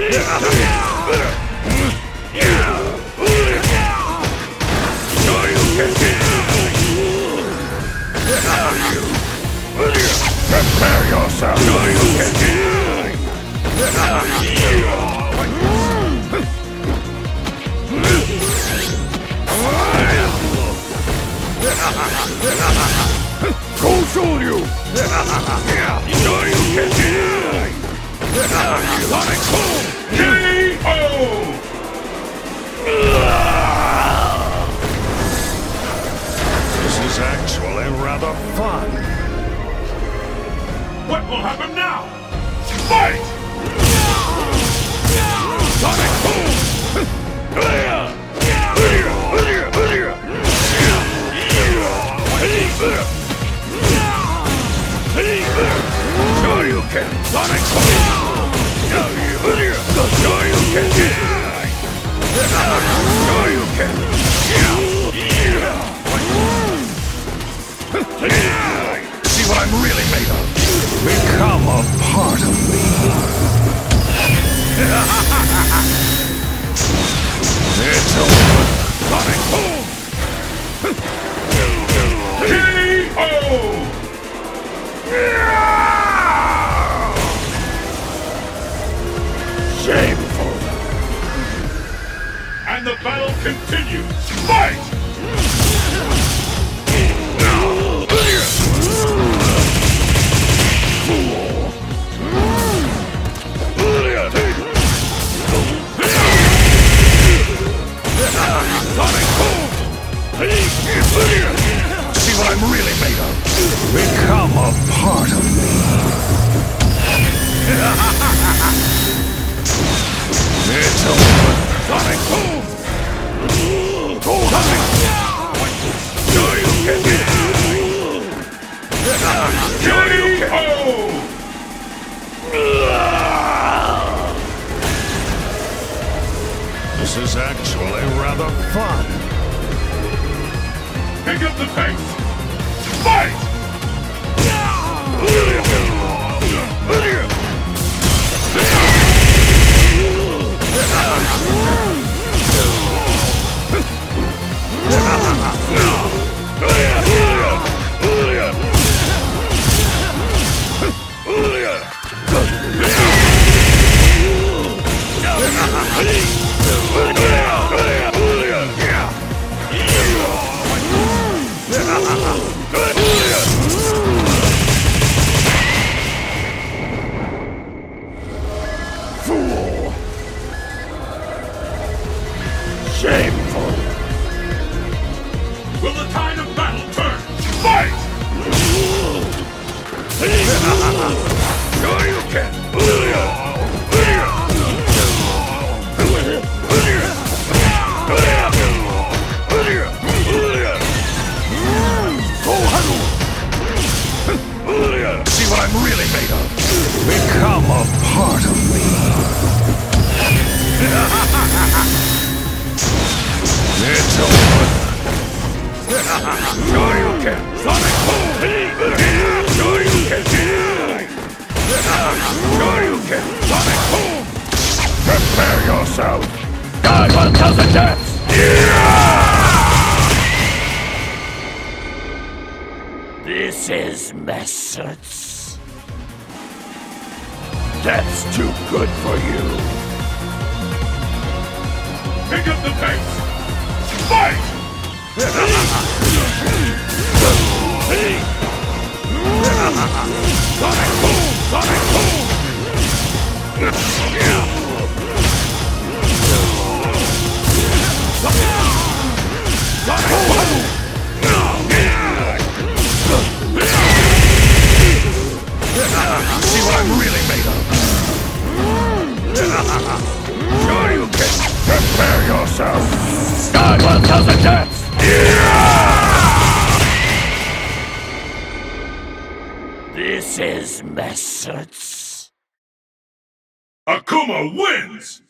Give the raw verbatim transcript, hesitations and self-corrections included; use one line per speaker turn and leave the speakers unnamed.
Prepare yourself! Go show you! Sonic Boom! K O! This is actually rather fun. What will happen now? Fight! Sonic Boom! Sure you can! Sonic Boom! Sure you can! Sure you can! See what I'm really made of? Become a part of me. It's over. Sonic Boom! K O! Shameful. And the battle continues. Fight! Sonic Boom! See what I'm really made of? Become a part of me. It's over. Sonic Boom! Go Sonic! Sure you can! Sure you can! This is actually rather fun. Pick up the pace! Fight! Fool! Shameful! Will the tide of battle turn? Fight! Sure you can! See what I'm really made of? Become a part of me. It's over. Sure you can. Sonic Boom! Sure you can. Sure you can. Sonic Boom! Prepare yourself. God one thousand deaths! This is Messerts. That's too good for you. Pick up the pace. Fight! Sonic Boom! Sonic Boom! Sonic Boom! See what I'm really made of? Sure you can. Prepare yourself. God one thousand deaths! This is Messerts. Akuma wins!